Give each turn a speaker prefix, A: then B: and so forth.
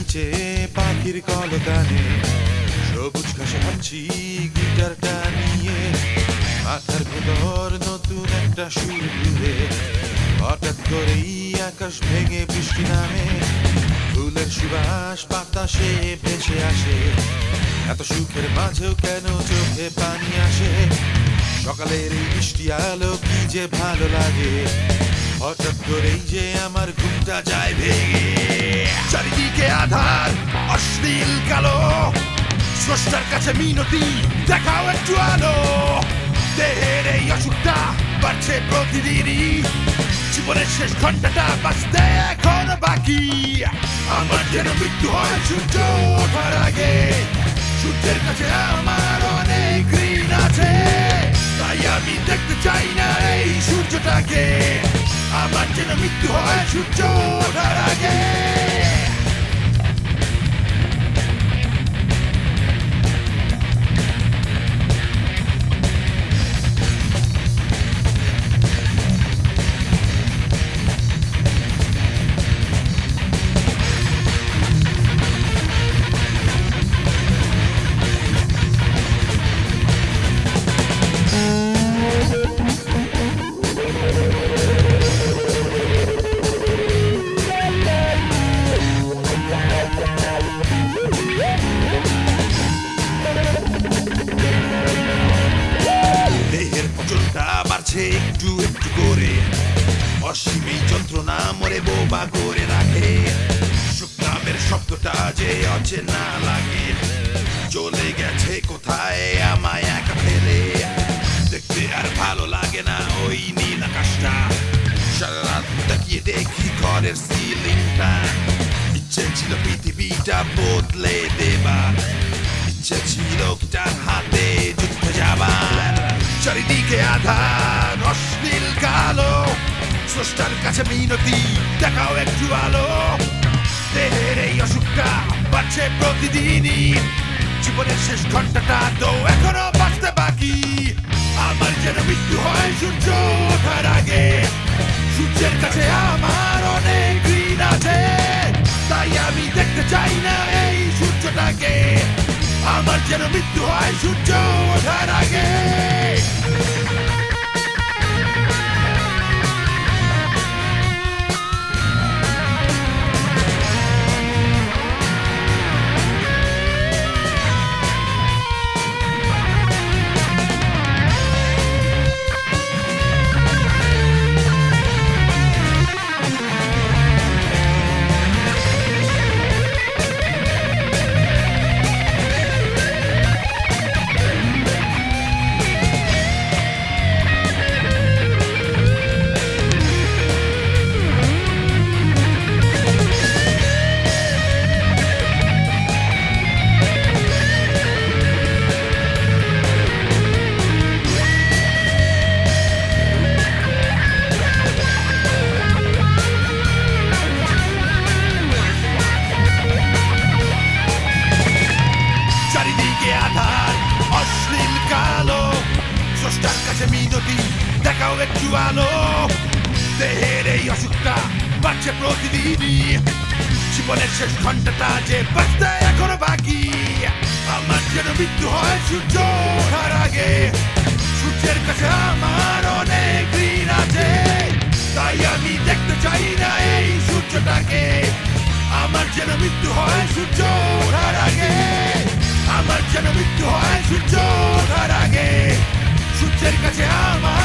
A: নিচে পাখির কলতানে সবুজ ঘাসে হাঁটছি গিটারটা নিয়ে মাথার ভেতর নতুন একটা সুর ঘুরে হঠাৎ করেই আকাশ ভেঙে বৃষ্টি নামে ফুলের সুবাস বাতাসে ভেসে আসে এত সুখের মাঝেও কেন চোখে পানি আসে সকালের এই বৃষ্টি আলো কি যে ভালো লাগে হঠাৎ করেই যে আমার ঘুমটা যায় ভেঙে চারিদিকে আধার অশ্লীল কালো স্রষ্টার কাছে মিনতি দেখাও একটু আলো দেহের এই অসুখটা বাড়ছে প্রতিদিনই জীবনের শেষ ঘন্টাটা বাঁচতে এখনো বাকি আমার যেন মৃত্যু হয় সূর্য ওঠার আগে সূর্যের কাছে আমার অনেক ঋণ আছে তাই আমি দেখতে চাই না এই সূর্যটাকে আমার যেন মৃত্যু হয় সূর্য ওঠার আগে একটু একটু করে অসীম এই যন্ত্রণা মরে বোবা করে রাখে সুখ নামের শব্দটা যে অচেনা লাগে চলে গেছে কোথায় আমায় একা ফেলে দেখতে আর ভালো লাগে না ওই নীল আকাশটা সারা রাত তাকিয়ে দেখি ঘরের সিলিংটা ইচ্ছে ছিল পৃথিবীটা বদলে দেবার ইচ্ছে ছিল গিটার হাতে যুদ্ধে যাবার চারিদিকে আধার অশ্লীল কালো স্রষ্টার কাছে মিনতি দেখাও একটু আলো দেহের এই অসুখটা বাড়ছে প্রতিদিনই জীবনের শেষ ঘন্টাটা তো এখনো বাঁচতে বাকি আমার যেন মৃত্যু হয় সূর্য ওঠার আগে সূর্যের কাছে আমার অনেক ঋণ আছে তাই আমি দেখতে চাই না এই সূর্যটাকে আমার যেন মৃত্যু হয় সূর্য ওঠার আগে স্রষ্টার কাছে মিনতি দেখাও একটু আলো দেহের এই অসুখটা বাড়ছে প্রতিদিনই জীবনের শেষ ঘন্টাটা যে বাঁচতে এখনো বাকি আমার যেন মৃত্যু হয় সূর্য ওঠার আগে সূর্যের কাছে আমার অনেক ঋণ আছে তাই আমি দেখতে চাই না এই সূর্যটাকে আমার যেন মৃত্যু হয় সূর্য ওঠার আগে আমার যেন মৃত্যু হয় সূর্য ওঠার আগে সূর্যের কাছে আমার